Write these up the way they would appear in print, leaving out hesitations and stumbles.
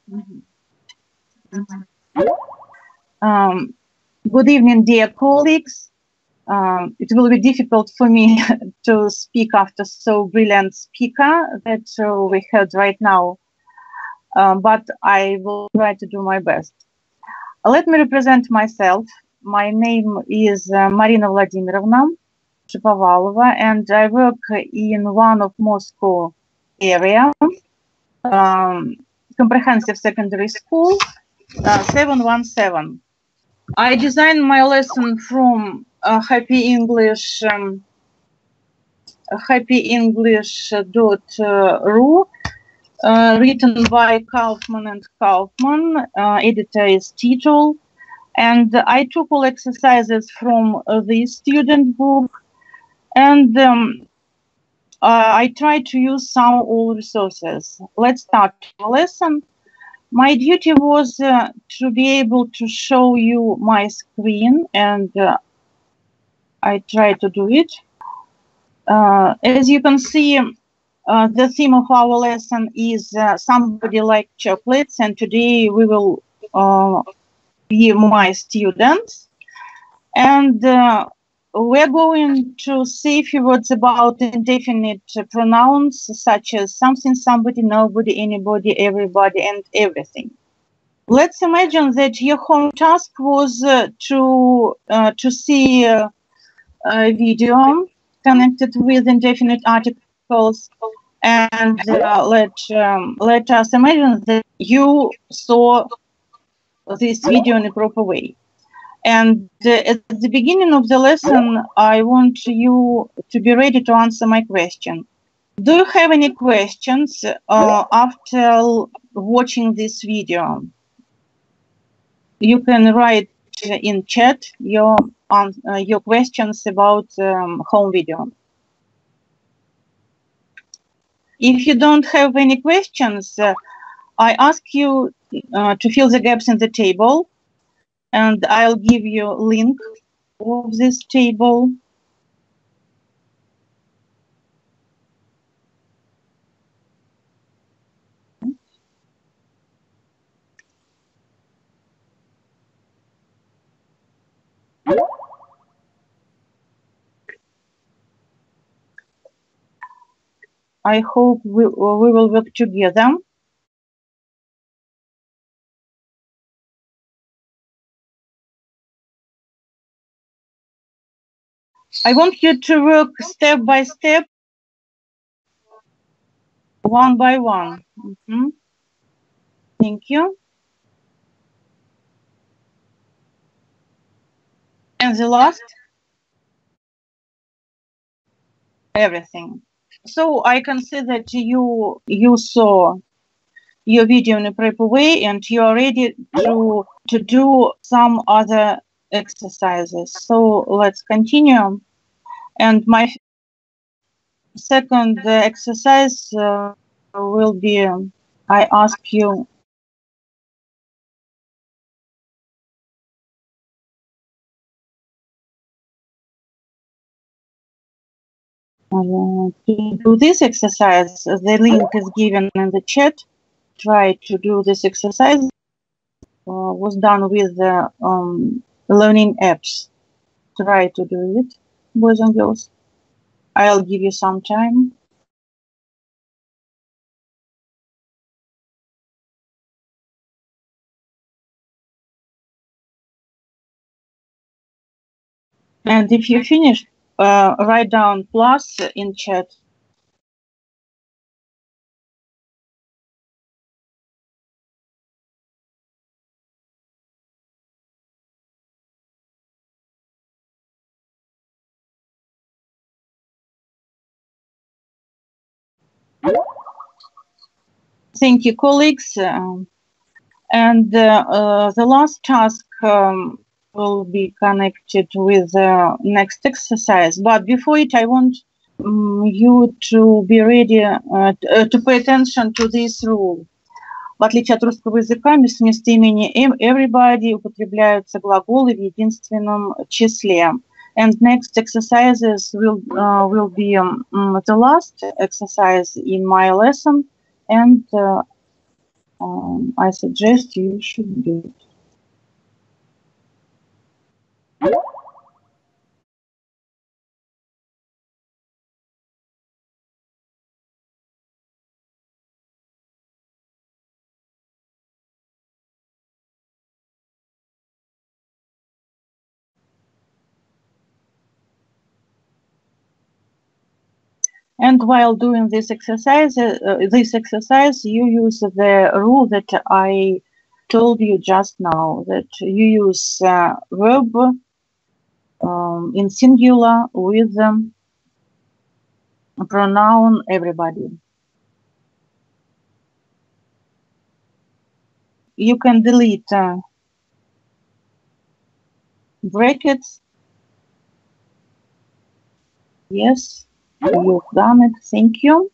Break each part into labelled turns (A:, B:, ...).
A: Mhm. Um, Good evening, dear colleagues. It will be difficult for me to speak after so brilliant speaker that we heard right now, but I will try to do my best. Let me represent myself. My name is Marina Vladimirovna Shapovalova, and I work in one of Moscow area, comprehensive secondary school, 717. I designed my lesson from Happy English, happyenglish.ru, written by Kaufman and Kaufman. Editor is Titul. And I took all exercises from the student book, and I tried to use some old resources. Let's start the lesson. My duty was to be able to show you my screen, and I try to do it. As you can see, the theme of our lesson is somebody like chocolates, and today we will be my students. And we're going to say a few words about indefinite pronouns such as something, somebody, nobody, anybody, everybody, and everything. Let's imagine that your home task was to see a video connected with indefinite articles, and let us imagine that you saw this video in a proper way. And at the beginning of the lesson, I want you to be ready to answer my question. Do you have any questions after watching this video? You can write in chat your questions about home video. If you don't have any questions, I ask you to fill the gaps in the table, and I'll give you a link of this table. I hope we will work together. I want you to work step by step, one by one. Thank you. And the last, everything. So I can see that you saw your video in a proper way, and you are ready to do some other exercises. So let's continue. And my second exercise will be, I ask you to do this exercise. The link is given in the chat. Try to do this exercise. Was done with the learning apps. Try to do it, boys and girls. I'll give you some time. And if you finish, write down plus in chat. Thank you, colleagues. And the last task will be connected with the next exercise. But before it, I want you to be ready to pay attention to this rule. В отличие от русского языка, вместо имени everybody употребляются глаголы в единственном числе. And next exercises will be the last exercise in my lesson, and I suggest you should do it. And while doing this exercise, you use the rule that I told you just now, that you use verb in singular with pronoun everybody. You can delete brackets. Yes, you've done it. Thank you.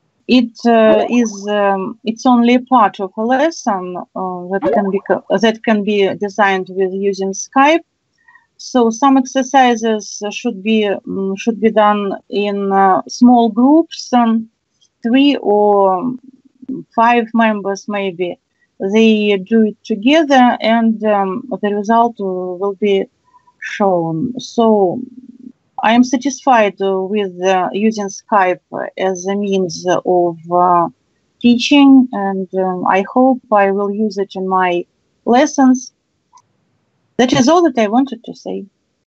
A: It's only part of a lesson that can be designed with using Skype. So some exercises should be done in small groups, 3 or 5 members maybe. They do it together, and the result will be shown. So I am satisfied with using Skype as a means of teaching, and I hope I will use it in my lessons. That is all that I wanted to say.